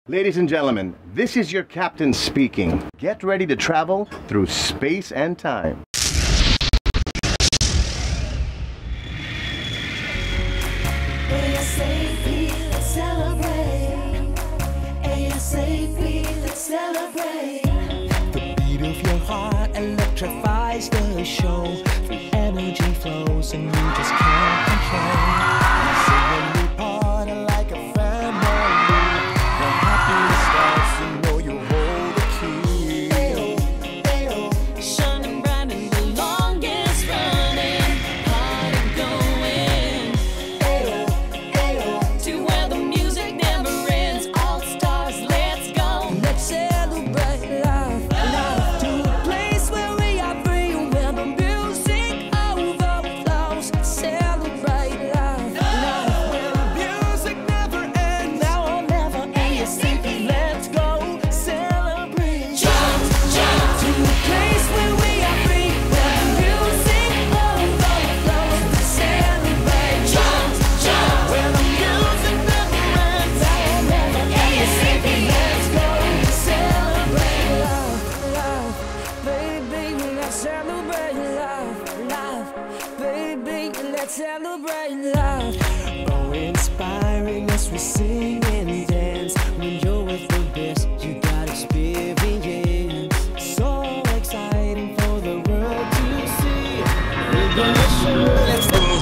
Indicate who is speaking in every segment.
Speaker 1: Ladies and gentlemen, this is your captain speaking. Get ready to travel through space and time.
Speaker 2: ASAP, let's celebrate. ASAP, let's celebrate.
Speaker 3: The beat of your heart electrifies the show. Free energy flows and you just can't control. Sing a new part like a family. The happy starts, you know you hold the key.
Speaker 2: Ayo, ayo.
Speaker 4: Shining bright in the longest running party going.
Speaker 2: Ayo, ayo.
Speaker 4: To where the music never ends. All stars, let's go.
Speaker 3: Let's celebrate life, life. To a place where we are free, where the music overflows. Celebrate life, life. Where the music never ends, now or never. ASAP, let's go. Celebrate.
Speaker 4: Jump, jump.
Speaker 3: To a place where we are free, where the music overflows. Celebrate.
Speaker 4: Jump, jump.
Speaker 3: Where the music never ends, now or never. ASAP, let's go. Celebrate life, life. Baby, let's celebrate life, life. Baby, let's celebrate life. Oh, inspiring as we sing and dance. When you're with the best, you got experience. So exciting for the world to see. We're gonna show. Let's go.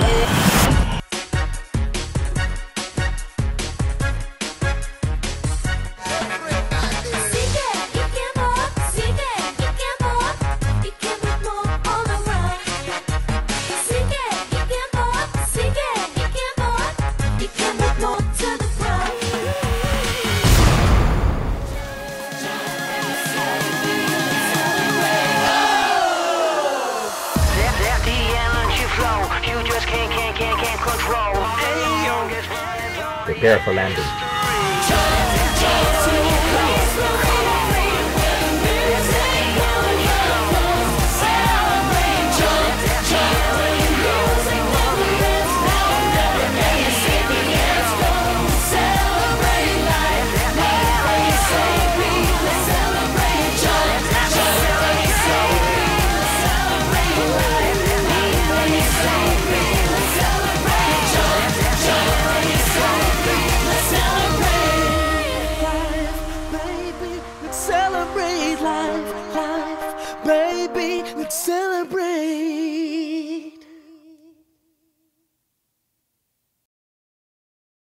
Speaker 5: Let the energy flow. You just can't control.
Speaker 6: Prepare for landing.